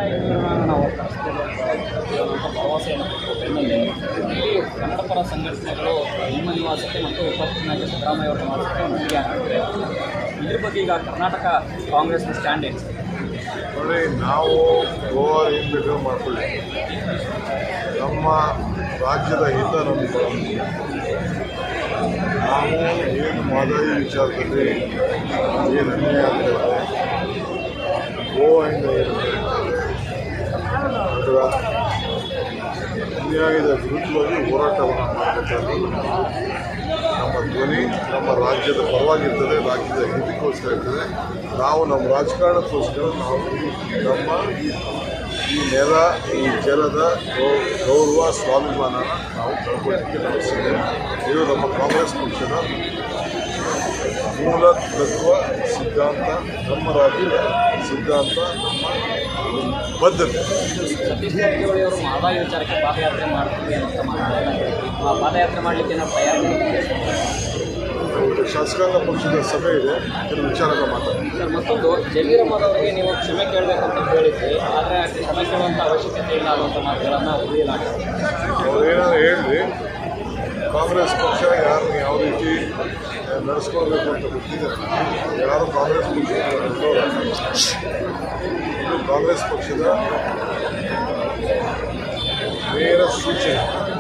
ನಾವು ಭರವಸೆಯನ್ನು ಕೊಟ್ಟು ಬೆನ್ನಲ್ಲೇ ಇಡೀ ಕನ್ನಡ ಪರ ಸಂಘಟನೆಗಳು ನಿಮ್ಮ ನಿವಾಸಕ್ಕೆ ಮತ್ತು ಉಪಚುನಾಯಕ ಸಿದ್ದರಾಮಯ್ಯ ಅವರ ನಿವಾಸಕ್ಕೆ ಮುಗಿಗೆ ಹಾಕಿದೆ. ಇದ್ರ ಬಗ್ಗೆ ಈಗ ಕರ್ನಾಟಕ ಕಾಂಗ್ರೆಸ್ನ ಸ್ಟ್ಯಾಂಡ್ ಏನು? ನೋಡಿ, ನಾವು ಗೋವಾ ಏನು ಬೇಕಾದ್ರೂ ಮಾಡ್ಕೊಳ್ಳಿ, ನಮ್ಮ ರಾಜ್ಯದ ಹಿತ ನಮಗೆ ನಾವು ಏನು ಮಾದರಿ ವಿಚಾರದಲ್ಲಿ ಏನು ಅನ್ಯಾಯ ಆಗ್ತಾಯಿದೆ, ಗೋವಾದಿಂದ ಏನು ಅದರ ಅನ್ಯಾಯದ ವಿರುದ್ಧವಾಗಿ ಹೋರಾಟವನ್ನು ಮಾಡಬೇಕಾದ್ರೆ ನಮ್ಮ ಧ್ವನಿ ನಮ್ಮ ರಾಜ್ಯದ ಪರವಾಗಿರ್ತದೆ, ರಾಜ್ಯದ ಹಿತಕ್ಕೋಸ್ಕರ ಇರ್ತದೆ. ನಾವು ನಮ್ಮ ರಾಜಕಾರಣಕ್ಕೋಸ್ಕರ ನಾವು ನಮ್ಮ ಈ ನೆಲ ಈ ಜಲದ ಗೌರವ ಸ್ವಾಭಿಮಾನನ ನಾವು ಕಳ್ಕೊಳ್ಳಿಕ್ಕೆ ನಡೆಸಿದ್ದೇವೆ. ಇದು ನಮ್ಮ ಕಾಂಗ್ರೆಸ್ ಪಕ್ಷದ ಮೂಲ ತತ್ವ ಸಿದ್ಧಾಂತ, ನಮ್ಮ ರಾಜ್ಯದ ಸಿದ್ಧಾಂತ, ನಮ್ಮ ಬದ್ಧತೆ. ಸತೀಶ್ ಜಾರಕಿಹೊಳಿ ಅವರು ಆದಾಯ ವಿಚಾರಕ್ಕೆ ಪಾದಯಾತ್ರೆ ಮಾಡ್ತೀವಿ ಅಂತ ಮಾತಾಡ್ತಾರೆ. ಪಾದಯಾತ್ರೆ ಮಾಡಲಿಕ್ಕೆ ನಾವು ತಯಾರಿ ಶಾಸಕಾಂಗ ಪಕ್ಷದ ಸಭೆ ಇದೆ, ಅದರ ವಿಚಾರಗಳ ಮಾತಾಡ್ತೀವಿ. ಸರ್, ಮತ್ತೊಂದು ಜಮೀರಮ್ಮದ್ ಅವರಿಗೆ ನೀವು ಕ್ಷಮೆ ಕೇಳಬೇಕಂತ ಹೇಳಿದ್ರಿ, ಆದರೆ ಕ್ಷಮೆ ಕೇಳುವಂಥ ಅವಶ್ಯಕತೆ ಇಲ್ಲ ಅನ್ನುವಂಥ ಮಾತುಗಳನ್ನು ಉಳಿಯಲಾಗಿದೆ. ಅವ್ರೇನಾದ್ರು ಹೇಳಿ, ಕಾಂಗ್ರೆಸ್ ಪಕ್ಷ ಯಾರನ್ನ ಯಾವ ರೀತಿ ನಡೆಸ್ಕೊಳ್ಬೇಕು ಅಂತ ಗೊತ್ತಿದೆ. ಯಾರು ಕಾಂಗ್ರೆಸ್ ಪಕ್ಷ ಇದು ಕಾಂಗ್ರೆಸ್ ಪಕ್ಷದ ನೇರ ಸೂಚನೆ.